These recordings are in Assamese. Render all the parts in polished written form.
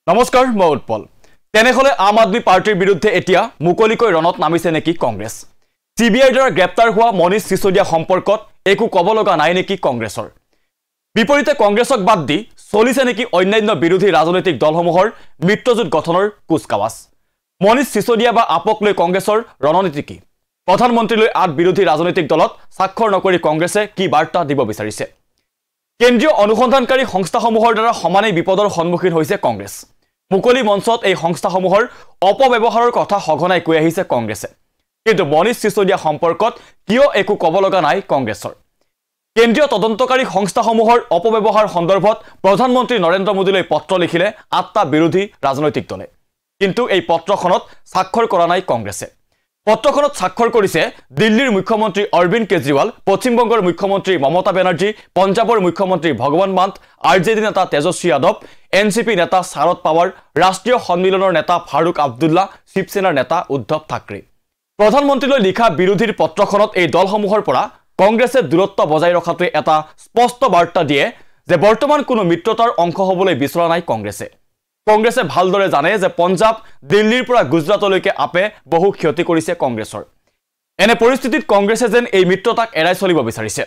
নমস্কাৰ মই উৎপল তেনেহলে আম আদমি পাৰ্টিৰ বিৰুদ্ধে এতিয়া মুকলিকৈ ৰণত নামিছে নেকি কংগ্ৰেছ সিবিআইৰ দ্বাৰা গ্ৰেপ্তাৰ হোৱা মনীষ সিসোদিয়া সম্পৰ্কত একো কব লগা নাই নেকি কংগ্ৰেছৰ বিপৰীতে কংগ্ৰেছক বাদ দি চলিছে নেকি অন্যান্য বিৰোধী ৰাজনৈতিক দলসমূহৰ মিত্ৰজোঁট গঠনৰ কুচকাৱাজ মনীষ সিসোদিয়া বা আপক লৈ কংগ্ৰেছৰ ৰণনীতি কি প্ৰধানমন্ত্ৰীলৈ আঠ বিৰোধী ৰাজনৈতিক দলত স্বাক্ষৰ নকৰি কংগ্ৰেছে কি বাৰ্তা দিব বিচাৰিছে কেন্দ্ৰীয় অনুসন্ধানকাৰী সংস্থাসমূহৰ দ্বাৰা সমানে বিপদৰ সন্মুখীন হৈছে কংগ্ৰেছ মুকলি মঞ্চত এই সংস্থাসমূহৰ অপব্যৱহাৰৰ কথা সঘনাই কৈ আহিছে কংগ্ৰেছে কিন্তু মনীষ সিসোদিয়া সম্পৰ্কত কিয় একো কব লগা নাই কংগ্ৰেছৰ কেন্দ্ৰীয় তদন্তকাৰী সংস্থাসমূহৰ অপব্যৱহাৰ সন্দৰ্ভত প্ৰধানমন্ত্ৰী নৰেন্দ্ৰ মোদীলৈ পত্ৰ লিখিলে আঠটা বিৰোধী ৰাজনৈতিক দলে কিন্তু এই পত্ৰখনত স্বাক্ষৰ কৰা নাই কংগ্ৰেছে পত্ৰখনত স্বাক্ষৰ কৰিছে দিল্লীৰ মুখ্যমন্ত্ৰী অৰবিন্দ কেজৰিৱাল পশ্চিম বংগৰ মুখ্যমন্ত্ৰী মমতা বেনাৰ্জী পঞ্জাবৰ মুখ্যমন্ত্ৰী ভগৱান মান আৰজেডি নেতা তেজস্বী যাদৱ এনসিপি নেতা শাৰদ পাৱাৰ ৰাষ্ট্ৰীয় সন্মিলনৰ নেতা ফাৰুক আব্দুল্লাহ শিৱসেনাৰ নেতা উদ্ধৱ ঠাকৰে প্ৰধানমন্ত্ৰীলৈ লিখা বিৰোধীৰ পত্ৰখনত এই দলসমূহৰ পৰা কংগ্ৰেছে দূৰত্ব বজাই ৰখাটো এটা স্পষ্ট বাৰ্তা দিয়ে যে বৰ্তমান কোনো মিত্ৰতাৰ অংশ হ'বলৈ বিচৰা নাই কংগ্ৰেছে ভালদৰে জানে যে পঞ্জাব দিল্লীৰ পৰা গুজৰাটলৈকে আপে বহু ক্ষতি কৰিছে কংগ্ৰেছৰ এনে পৰিস্থিতিত কংগ্ৰেছে যেন এই মিত্ৰতাক এৰাই চলিব বিচাৰিছে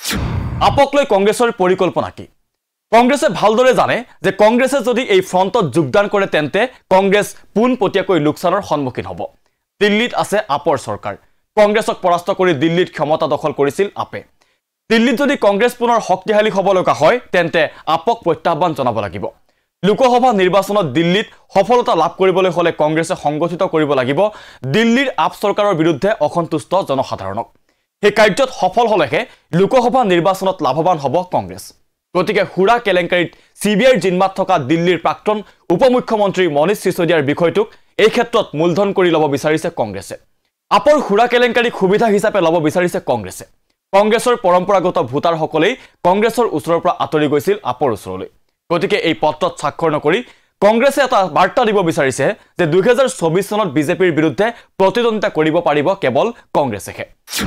আপক লৈ কংগ্ৰেছৰ পৰিকল্পনা কি কংগ্ৰেছে ভালদৰে জানে যে কংগ্ৰেছে যদি এই ফ্ৰণ্টত যোগদান কৰে তেন্তে কংগ্ৰেছ পোনপটীয়াকৈ লোকচানৰ সন্মুখীন হ'ব দিল্লীত আছে আপৰ চৰকাৰ কংগ্ৰেছক পৰাস্ত কৰি দিল্লীত ক্ষমতা দখল কৰিছিল আপে দিল্লীত যদি কংগ্ৰেছ পুনৰ শক্তিশালী হ'ব লগা হয় তেন্তে আপক প্ৰত্যাহ্বান জনাব লাগিব লোকসভা নিৰ্বাচনত দিল্লীত সফলতা লাভ কৰিবলৈ হলে কংগ্ৰেছে সংগঠিত কৰিব লাগিব দিল্লীৰ আপ চৰকাৰৰ বিৰুদ্ধে অসন্তুষ্ট জনসাধাৰণক এই কাৰ্যত সফল হলেহে লোকসভা নিৰ্বাচনত লাভৱান হ'ব কংগ্ৰেছ গতিকে হুৰা কেলেংকাৰীত সিবিআইৰ জিম্মাত থকা দিল্লীৰ প্ৰাক্তন উপমুখ্যমন্ত্ৰী মনীষ সিসোদিয়াৰ বিষয়টোক এই ক্ষেত্ৰত মূলধন কৰি ল'ব বিচাৰিছে কংগ্ৰেছে আপৰ হুৰা কেলেংকাৰীক সুবিধা হিচাপে ল'ব বিচাৰিছে কংগ্ৰেছৰ পৰম্পৰাগত ভোটাৰসকলেই কংগ্ৰেছৰ ওচৰৰ পৰা আঁতৰি গৈছিল আপৰ ওচৰলৈ গতিকে এই পত্ৰত স্বাক্ষৰ নকৰি কংগ্ৰেছে এটা বাৰ্তা দিব বিচাৰিছে যে 2024 চনত বিজেপিৰ বিৰুদ্ধে প্ৰতিদ্বন্দ্বিতা কৰিব পাৰিব কেৱল কংগ্ৰেছেহে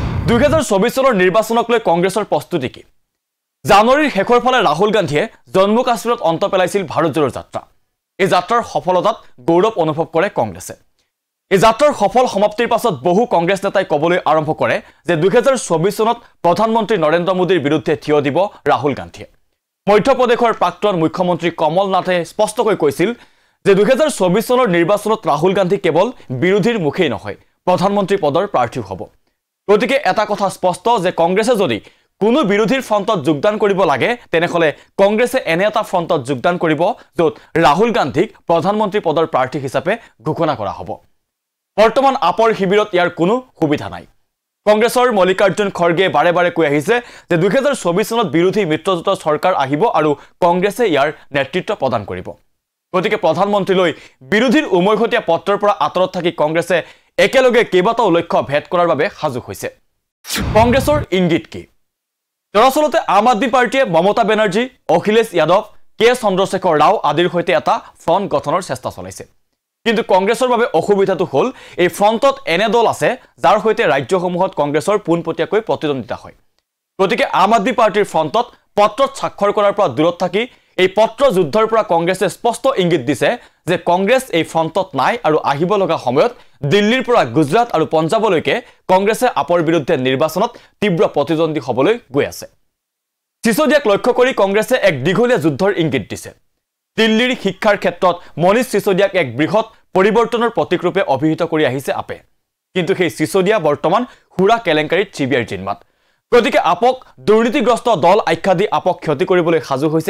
2024 চনৰ নিৰ্বাচনক লৈ কংগ্ৰেছৰ প্ৰস্তুতি কি জানুৱাৰীৰ শেষৰ ফালে ৰাহুল গান্ধীয়ে জম্মু কাশ্মীৰত অন্ত পেলাইছিল ভাৰত জোড়ৰ যাত্ৰা এই যাত্ৰাৰ সফলতাত গৌৰৱ অনুভৱ কৰে কংগ্ৰেছে এই যাত্ৰাৰ সফল সমাপ্তিৰ পাছত বহু কংগ্ৰেছ নেতাই কবলৈ আৰম্ভ কৰে যে 2024 চনত প্ৰধানমন্ত্ৰী নৰেন্দ্ৰ মোদীৰ বিৰুদ্ধে থিয় দিব ৰাহুল গান্ধীয়ে মধ্যপ্ৰদেশৰ প্ৰাক্তন মুখ্যমন্ত্ৰী কমল নাথে স্পষ্টকৈ কৈছিল যে 2024 চনৰ নিৰ্বাচনত ৰাহুল গান্ধী কেৱল বিৰোধীৰ মুখেই নহয় প্ৰধানমন্ত্ৰী পদৰ প্ৰাৰ্থী হ'ব গতিকে এটা কথা স্পষ্ট যে কংগ্ৰেছে যদি কোনো বিৰোধীৰ ফ্ৰণ্টত যোগদান কৰিব লাগে তেনেহলে কংগ্ৰেছে এনে এটা ফ্ৰণ্টত যোগদান কৰিব য'ত ৰাহুল গান্ধীক প্ৰধানমন্ত্ৰী পদৰ প্ৰাৰ্থী হিচাপে ঘোষণা কৰা হ'ব বৰ্তমান আপৰ শিবিৰত ইয়াৰ কোনো সুবিধা নাই কংগ্ৰেছৰ মল্লিকাৰ্জুন খৰগে বাৰে বাৰে কৈ আহিছে যে 2024 চনত বিৰোধী মিত্ৰজোঁটৰ চৰকাৰ আহিব আৰু কংগ্ৰেছে ইয়াৰ নেতৃত্ব প্ৰদান কৰিব গতিকে প্ৰধানমন্ত্ৰীলৈ বিৰোধীৰ উমৈহতীয়া পত্ৰৰ পৰা আঁতৰত থাকি কংগ্ৰেছে একেলগে কেইবাটাও লক্ষ্য ভেদ কৰাৰ বাবে সাজু হৈছে কংগ্ৰেছৰ ইংগিত কি দৰাচলতে আম আদমি পাৰ্টিয়ে মমতা বেনাৰ্জী অখিলেশ যাদৱ কে চন্দ্ৰশেখৰ ৰাও আদিৰ সৈতে এটা ফ্ৰণ্ট গঠনৰ চেষ্টা চলাইছে কিন্তু কংগ্ৰেছৰ বাবে অসুবিধাটো হ'ল এই ফ্ৰণ্টত এনে দল আছে যাৰ সৈতে ৰাজ্যসমূহত কংগ্ৰেছৰ পোনপটীয়াকৈ প্ৰতিদ্বন্দ্বিতা হয় গতিকে আম আদমি পাৰ্টিৰ ফ্ৰণ্টত পত্ৰত স্বাক্ষৰ কৰাৰ পৰা দূৰত থাকি এই পত্ৰ যুদ্ধৰ পৰা কংগ্ৰেছে স্পষ্ট ইংগিত দিছে যে কংগ্ৰেছ এই ফ্ৰণ্টত নাই আৰু আহিব লগা সময়ত দিল্লীৰ পৰা গুজৰাট আৰু পঞ্জাবলৈকে কংগ্ৰেছে আপৰ বিৰুদ্ধে নিৰ্বাচনত তীব্ৰ প্ৰতিদ্বন্দ্বী হ'বলৈ গৈ আছে সিসোদিয়াক লক্ষ্য কৰি কংগ্ৰেছে এক দীঘলীয়া যুদ্ধৰ ইংগিত দিছে দিল্লীৰ শিক্ষাৰ ক্ষেত্ৰত মনীষ সিসোদিয়াক এক বৃহৎ পৰিৱৰ্তনৰ প্ৰতীকৰূপে অভিহিত কৰি আহিছে আপে কিন্তু সেই সিসোদিয়া বৰ্তমান হুৰা কেলেংকাৰীত সিবিআইৰ জিম্মাত গতিকে আপক দুৰ্নীতিগ্ৰস্ত দল আখ্যা দি আপক ক্ষতি কৰিবলৈ সাজু হৈছে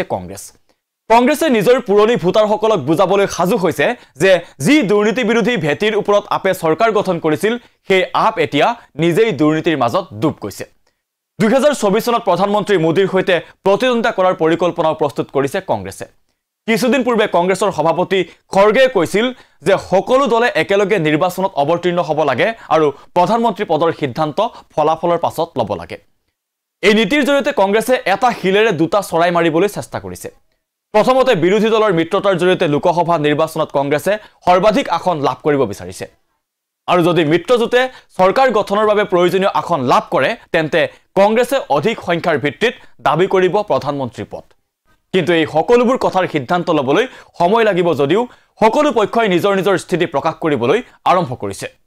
কংগ্ৰেছে নিজৰ পুৰণি ভোটাৰসকলক বুজাবলৈ সাজু হৈছে যে যি দুৰ্নীতি বিৰোধী ভেটিৰ ওপৰত আপে চৰকাৰ গঠন কৰিছিল সেই আপ এতিয়া নিজেই দুৰ্নীতিৰ মাজত ডুব গৈছে 2024 চনত প্ৰধানমন্ত্ৰী মোদীৰ সৈতে প্ৰতিদ্বন্দ্বিতা কৰাৰ পৰিকল্পনাও প্ৰস্তুত কৰিছে কংগ্ৰেছে কিছুদিন পূৰ্বে কংগ্ৰেছৰ সভাপতি খৰগে কৈছিল যে সকলো দলে একেলগে নিৰ্বাচনত অৱতীৰ্ণ হ'ব লাগে আৰু প্ৰধানমন্ত্ৰী পদৰ সিদ্ধান্ত ফলাফলৰ পাছত ল'ব লাগে এই নীতিৰ জৰিয়তে কংগ্ৰেছে এটা হিলেৰে দুটা চৰাই মাৰিবলৈ চেষ্টা কৰিছে প্ৰথমতে বিৰোধী দলৰ মিত্ৰতাৰ জৰিয়তে লোকসভা নিৰ্বাচনত কংগ্ৰেছে সৰ্বাধিক আসন লাভ কৰিব বিচাৰিছে আৰু যদি মিত্ৰজোঁটে চৰকাৰ গঠনৰ বাবে প্ৰয়োজনীয় আসন লাভ কৰে তেন্তে কংগ্ৰেছে অধিক সংখ্যাৰ ভিত্তিত দাবী কৰিব প্ৰধানমন্ত্ৰী পদ কিন্তু এই সকলোবোৰ কথাৰ সিদ্ধান্ত ল'বলৈ সময় লাগিব যদিও সকলো পক্ষই নিজৰ নিজৰ স্থিতি প্ৰকাশ কৰিবলৈ আৰম্ভ কৰিছে